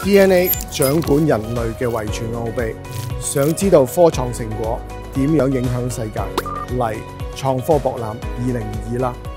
DNA 掌管人類嘅遺傳奧秘，想知道科創成果點樣影響世界？嚟創科博覽2022啦！